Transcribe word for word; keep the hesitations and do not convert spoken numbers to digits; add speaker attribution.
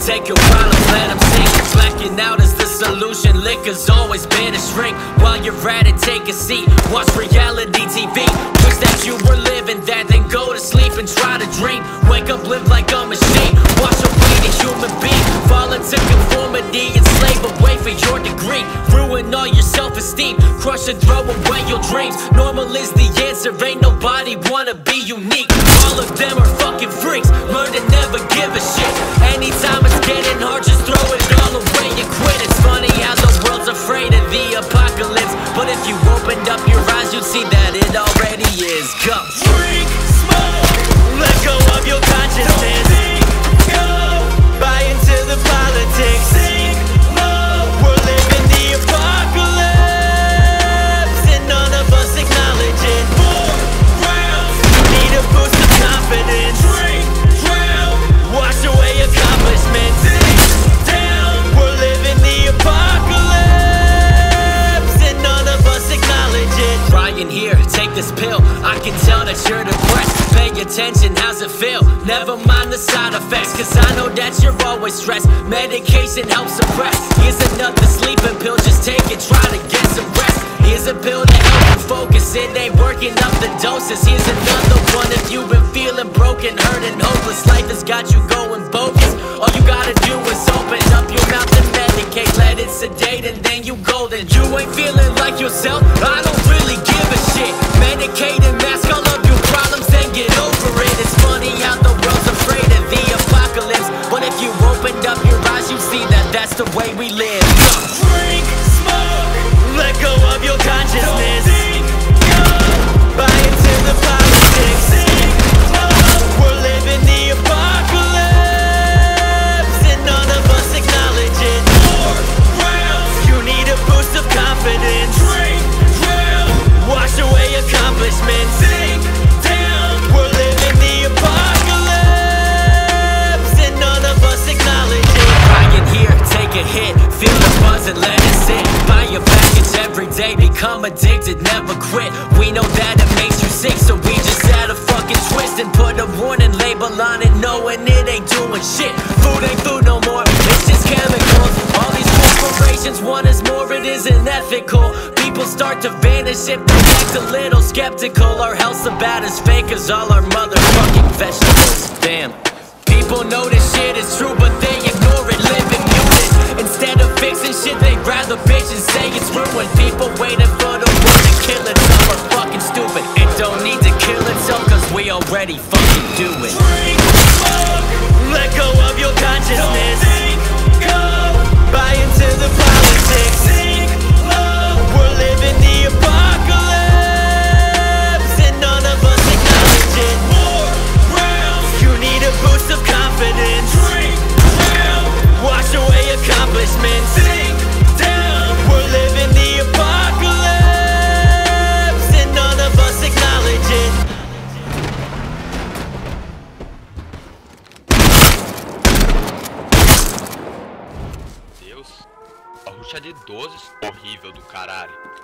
Speaker 1: Take your problems, let them sink. Blacking out is the solution. Liquor's always been a shrink. While you're at it, take a seat. Watch reality T V. Wish that you were living that, then go to sleep and try to dream. Wake up, live like a machine. Watch a a human being. Fall into conformity and slave away for your degree. Ruin all your self-esteem. Crush and throw away your dreams. Normal is the answer. Ain't nobody wanna be unique. All of them are fucking freaks. Learn to never give a shit. Anytime it's getting hard, just throw it all away and quit. It's funny how the world's afraid of the apocalypse, but if you opened up your eyes, you'd see that it already is. Go.
Speaker 2: Drink, smoke,
Speaker 1: let go of your consciousness. Buy into the politics.
Speaker 2: Sing low.
Speaker 1: We're living the apocalypse, and none of us acknowledge it.
Speaker 2: More rounds.
Speaker 1: Need a boost of confidence.
Speaker 2: Drink, drown.
Speaker 1: Wash away accomplishments.
Speaker 2: Dig down.
Speaker 1: We're living the apocalypse, and none of us acknowledge it. Ryan here, take this pill. I can tell that you're depressed. Pay attention, how's it feel? Never mind the side effects, cause I know that you're always stressed. Medication helps suppress. Here's another sleeping pill, just take it, try to get some rest. Here's a pill to help you focus, it ain't working up the doses. Here's another one if you've been feeling broken, hurt and hopeless. Life has got you going bogus. All you gotta do is open up your mouth and medicate. Let it sedate and then you golden. You ain't feeling like yourself, I don't really give a shit. Medicate and mask all of your problems and get over it. It's funny how the world's afraid of the apocalypse, but if you opened up your eyes, you see that that's the way we live.
Speaker 2: Drink, smoke.
Speaker 1: Let go of your consciousness.
Speaker 2: Think, go.
Speaker 1: Buy into the politics.
Speaker 2: Sing low.
Speaker 1: We're living the apocalypse, and none of us acknowledge it.
Speaker 2: More rounds.
Speaker 1: You need a boost of confidence.
Speaker 2: Drink, drown.
Speaker 1: Wash away accomplishments.
Speaker 2: Dig down.
Speaker 1: We're living the apocalypse, and none of us acknowledge it. Ryan here, take a hit. Feel the buzz and let it sit. Buy your package every day. Become addicted, never quit. We know that it makes you sick, so we just add a fucking twist and put a warning label on it, knowing it ain't doing shit. Food ain't food no more, it's just chemicals. All these corporations want us more, it isn't ethical. People start to vanish if they act a little skeptical. Our health's about as fake as all our motherfucking vegetables. Damn. People know this shit is true, but they ignore it, living muted. Instead of fixing shit, they'd rather bitch and say it's ruined. People waiting for the world to kill itself are fucking stupid. It don't need to kill itself, cause we already fucking do it.
Speaker 2: Drink, smoke.
Speaker 1: Let go of your consciousness.
Speaker 2: Think, go.
Speaker 1: Buy into the politics.
Speaker 2: Sing low.
Speaker 1: We're living the apocalypse, and none of us acknowledge it.
Speaker 2: More rounds.
Speaker 1: You need a boost of confidence.
Speaker 2: Drink, drown.
Speaker 1: Wash away accomplishments.
Speaker 2: Dig down.
Speaker 1: We're living the apocalypse, and none of us acknowledge it.
Speaker 3: Deus, a ruxa de doze, horrível do caralho.